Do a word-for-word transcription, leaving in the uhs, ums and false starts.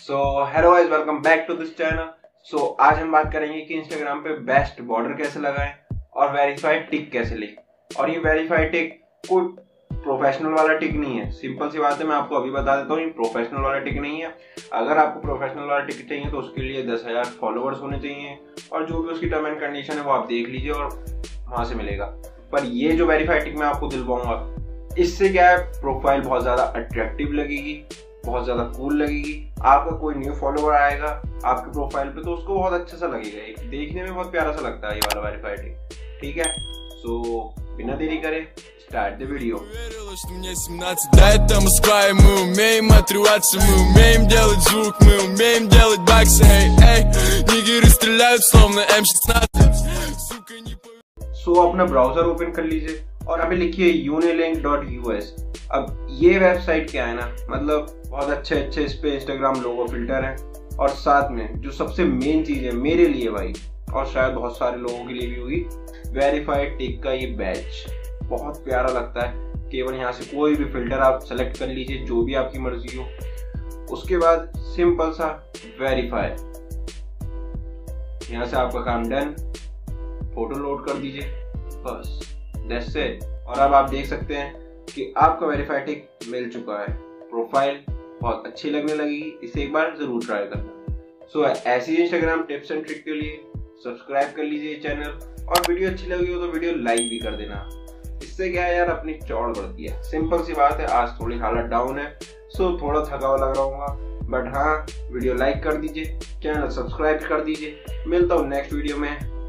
So hello guys, welcome back to this channel. So आज हम बात करेंगे कि इंस्टाग्राम पे बेस्ट बॉर्डर कैसे लगाएं और वेरीफाइड टिक कैसे लें। और ये वेरीफाइड टिक कोई प्रोफेशनल वाला टिक नहीं है, सिंपल सी बात है, मैं आपको अभी बता देता हूँ, ये प्रोफेशनल वाला टिक नहीं है। अगर आपको प्रोफेशनल वाला टिक चाहिए तो उसके लिए दस हजार फॉलोअर्स होने चाहिए और जो भी उसकी टर्म एंड कंडीशन है वो आप देख लीजिए और वहां से मिलेगा। पर ये जो वेरीफाइड टिक मैं आपको दिलवाऊंगा, इससे क्या है, प्रोफाइल बहुत ज्यादा अट्रैक्टिव लगेगी, बहुत ज्यादा कूल लगेगी। आपका कोई न्यू फॉलोवर आएगा आपके प्रोफाइल पे तो उसको बहुत अच्छा सा लगेगा, एक देखने में बहुत प्यारा सा लगता है ये वाला वेरीफाइड टिक। ठीक है, सो बिना देरी करे स्टार्ट द वीडियो। सो अपना ब्राउजर ओपन कर लीजिए और अभी लिखिए यूनिलिंक डॉट यू एस। अब ये वेबसाइट क्या है ना, मतलब बहुत अच्छे अच्छे इस पे इंस्टाग्राम लोगो फिल्टर हैं और साथ में जो सबसे मेन चीज है मेरे लिए भाई, और शायद बहुत सारे लोगों के लिए भी होगी, वेरीफाइड टिक का ये बैच बहुत प्यारा लगता है। केवल यहाँ से कोई भी फिल्टर आप सेलेक्ट कर लीजिए जो भी आपकी मर्जी हो, उसके बाद सिंपल सा वेरीफाई, यहाँ से आपका काम डन, फोटो लोड कर दीजिए, बस दैट्स इट। और अब आप देख सकते हैं कि आपका वेरीफाइड टिक मिल चुका है, प्रोफाइल बहुत अच्छी लगने लगेगी, इसे एक बार जरूर ट्राई करना। सो so, ऐसी इंस्टाग्राम टिप्स एंड ट्रिक के लिए सब्सक्राइब कर लीजिए चैनल, और वीडियो अच्छी लगी हो तो वीडियो लाइक भी कर देना। इससे क्या है यार, अपनी चौड़ बढ़ती है। सिंपल सी बात है, आज थोड़ी हालत डाउन है, सो थोड़ा थका हुआ लग रहा हूँ, बट हाँ वीडियो लाइक कर दीजिए, चैनल सब्सक्राइब कर दीजिए। मिलता हूँ नेक्स्ट वीडियो में।